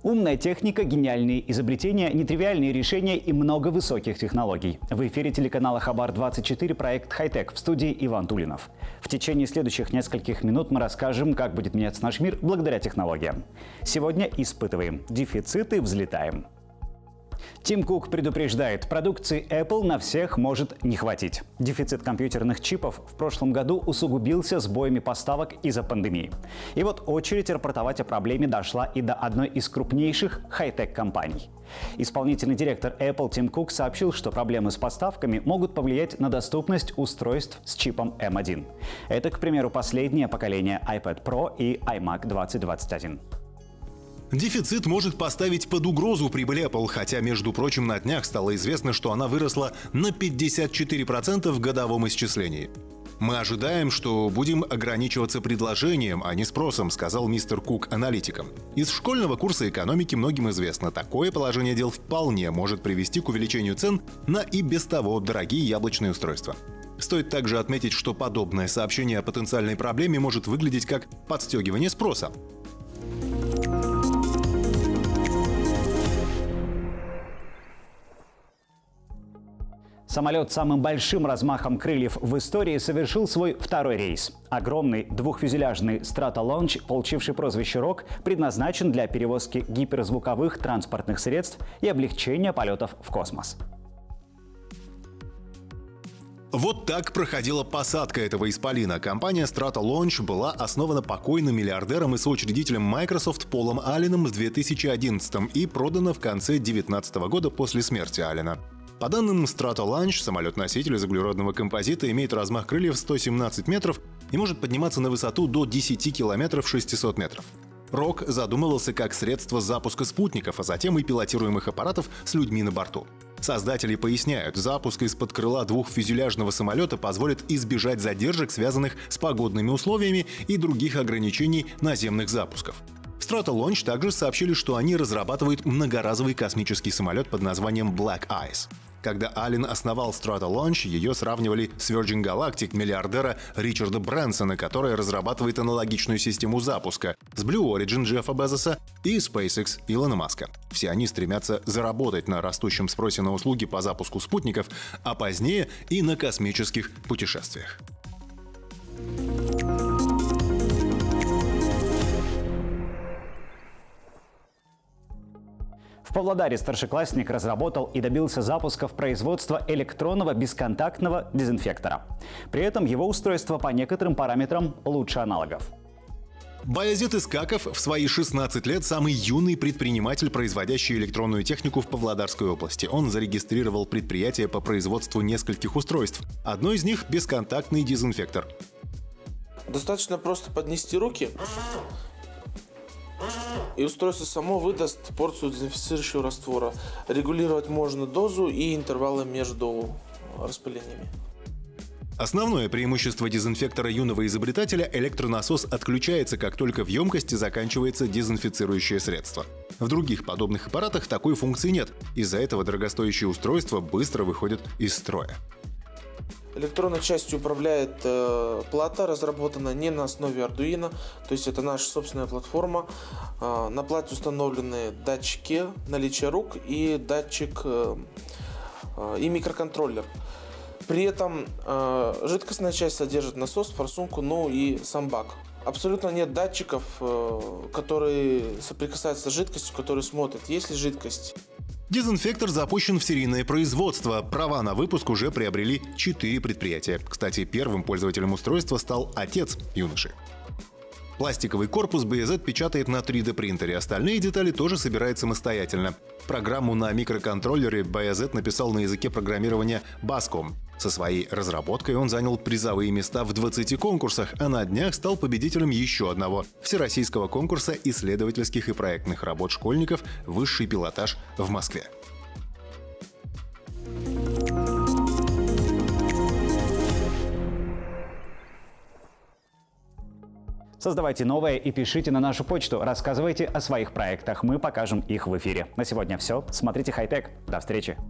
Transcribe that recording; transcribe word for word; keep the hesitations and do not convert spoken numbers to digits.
Умная техника, гениальные изобретения, нетривиальные решения и много высоких технологий. В эфире телеканала Хабар двадцать четыре проект «Хай-тек», в студии Иван Тулинов. В течение следующих нескольких минут мы расскажем, как будет меняться наш мир благодаря технологиям. Сегодня испытываем дефициты, взлетаем. Тим Кук предупреждает, продукции Apple на всех может не хватить. Дефицит компьютерных чипов в прошлом году усугубился сбоями поставок из-за пандемии. И вот очередь рапортовать о проблеме дошла и до одной из крупнейших хай-тек компаний. Исполнительный директор Apple Тим Кук сообщил, что проблемы с поставками могут повлиять на доступность устройств с чипом эм один. Это, к примеру, последнее поколение iPad Pro и iMac двадцать двадцать один. Дефицит может поставить под угрозу прибыль Apple, хотя, между прочим, на днях стало известно, что она выросла на пятьдесят четыре процента в годовом исчислении. «Мы ожидаем, что будем ограничиваться предложением, а не спросом», — сказал мистер Кук аналитикам. Из школьного курса экономики многим известно, такое положение дел вполне может привести к увеличению цен на и без того дорогие яблочные устройства. Стоит также отметить, что подобное сообщение о потенциальной проблеме может выглядеть как подстегивание спроса. Самолет с самым большим размахом крыльев в истории совершил свой второй рейс. Огромный двухфюзеляжный Stratolaunch, получивший прозвище «Рок», предназначен для перевозки гиперзвуковых транспортных средств и облегчения полетов в космос. Вот так проходила посадка этого исполина. Компания Stratolaunch была основана покойным миллиардером и соучредителем Microsoft Полом Алленом в две тысячи одиннадцатом и продана в конце две тысячи девятнадцатого года после смерти Аллена. По данным Stratolaunch, самолет-носитель из углеродного композита имеет размах крыльев сто семнадцать метров и может подниматься на высоту до десяти километров шестисот метров. Рок задумывался как средство запуска спутников, а затем и пилотируемых аппаратов с людьми на борту. Создатели поясняют, запуск из-под крыла двухфюзеляжного самолета позволит избежать задержек, связанных с погодными условиями и других ограничений наземных запусков. В Stratolaunch также сообщили, что они разрабатывают многоразовый космический самолет под названием Black Ice. Когда Аллен основал Stratolaunch, ее сравнивали с Virgin Galactic миллиардера Ричарда Брэнсона, который разрабатывает аналогичную систему запуска, с Blue Origin Джеффа Безоса и SpaceX Илона Маска. Все они стремятся заработать на растущем спросе на услуги по запуску спутников, а позднее и на космических путешествиях. В Павлодаре старшеклассник разработал и добился запусков производства электронного бесконтактного дезинфектора. При этом его устройство по некоторым параметрам лучше аналогов. Баязет Искаков в свои шестнадцать лет самый юный предприниматель, производящий электронную технику в Павлодарской области. Он зарегистрировал предприятие по производству нескольких устройств. Одно из них — бесконтактный дезинфектор. Достаточно просто поднести руки, и устройство само выдаст порцию дезинфицирующего раствора. Регулировать можно дозу и интервалы между распылениями. Основное преимущество дезинфектора юного изобретателя — электронасос отключается, как только в емкости заканчивается дезинфицирующее средство. В других подобных аппаратах такой функции нет. Из-за этого дорогостоящие устройства быстро выходят из строя. Электронной частью управляет э, плата, разработанная не на основе Arduino, то есть это наша собственная платформа. Э, на плате установлены датчики наличия рук и датчик э, э, и микроконтроллер. При этом э, жидкостная часть содержит насос, форсунку, ну и сам бак. Абсолютно нет датчиков, э, которые соприкасаются с жидкостью, которые смотрят, есть ли жидкость. Дезинфектор запущен в серийное производство. Права на выпуск уже приобрели четыре предприятия. Кстати, первым пользователем устройства стал отец юноши. Пластиковый корпус Баязет печатает на три дэ принтере, остальные детали тоже собирает самостоятельно. Программу на микроконтроллере Баязет написал на языке программирования Bascom. Со своей разработкой он занял призовые места в двадцати конкурсах, а на днях стал победителем еще одного – всероссийского конкурса исследовательских и проектных работ школьников «Высший пилотаж» в Москве. Создавайте новое и пишите на нашу почту. Рассказывайте о своих проектах. Мы покажем их в эфире. На сегодня все. Смотрите «Хай-тек». До встречи.